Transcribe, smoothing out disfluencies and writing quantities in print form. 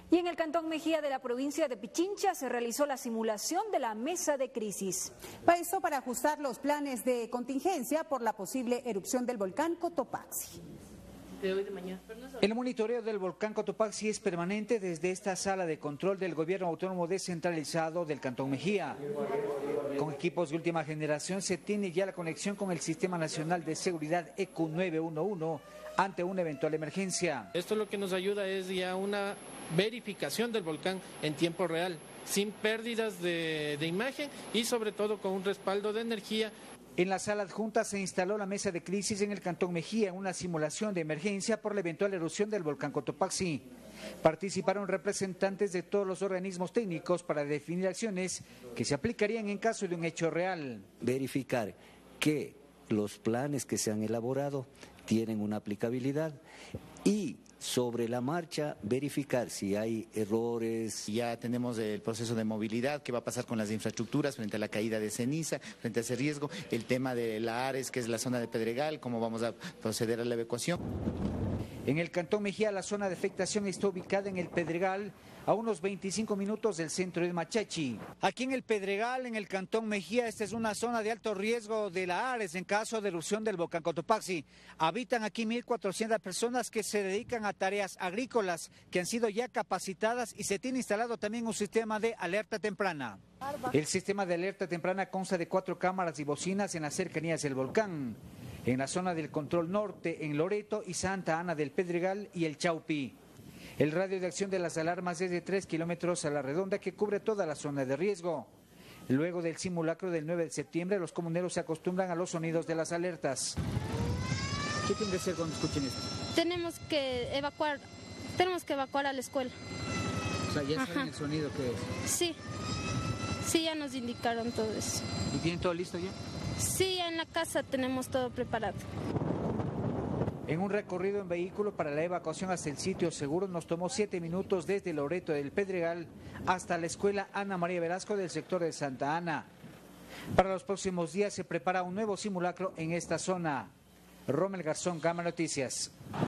Y en el Cantón Mejía de la provincia de Pichincha se realizó la simulación de la mesa de crisis. Esto para ajustar los planes de contingencia por la posible erupción del volcán Cotopaxi. El monitoreo del volcán Cotopaxi es permanente desde esta sala de control del gobierno autónomo descentralizado del Cantón Mejía. Con equipos de última generación se tiene ya la conexión con el Sistema Nacional de Seguridad ECU 911 ante una eventual emergencia. Esto lo que nos ayuda es ya una verificación del volcán en tiempo real, sin pérdidas de imagen y sobre todo con un respaldo de energía. En la sala adjunta se instaló la mesa de crisis en el Cantón Mejía en una simulación de emergencia por la eventual erupción del volcán Cotopaxi. Participaron representantes de todos los organismos técnicos para definir acciones que se aplicarían en caso de un hecho real. Verificar que los planes que se han elaborado tienen una aplicabilidad y sobre la marcha verificar si hay errores. Ya tenemos el proceso de movilidad, qué va a pasar con las infraestructuras frente a la caída de ceniza, frente a ese riesgo, el tema de la Ares, que es la zona de Pedregal, cómo vamos a proceder a la evacuación. En el Cantón Mejía la zona de afectación está ubicada en el Pedregal, a unos 25 minutos del centro de Machachi. Aquí en el Pedregal, en el Cantón Mejía, esta es una zona de alto riesgo de la Ares en caso de erupción del volcán Cotopaxi. Habitan aquí 1.400 personas que se dedican a tareas agrícolas, que han sido ya capacitadas y se tiene instalado también un sistema de alerta temprana. El sistema de alerta temprana consta de 4 cámaras y bocinas en las cercanías del volcán. En la zona del control norte, en Loreto y Santa Ana del Pedregal y el Chaupi. El radio de acción de las alarmas es de 3 kilómetros a la redonda que cubre toda la zona de riesgo. Luego del simulacro del 9 de septiembre, los comuneros se acostumbran a los sonidos de las alertas. ¿Qué tienen que hacer cuando escuchen esto? Tenemos que evacuar a la escuela. O sea, ¿ya saben el sonido que es? Sí, ya nos indicaron todo eso. ¿Y tienen todo listo ya? Sí, en la casa tenemos todo preparado. En un recorrido en vehículo para la evacuación hasta el sitio seguro nos tomó 7 minutos desde Loreto del Pedregal hasta la escuela Ana María Velasco del sector de Santa Ana. Para los próximos días se prepara un nuevo simulacro en esta zona. Rommel Garzón, Gama Noticias.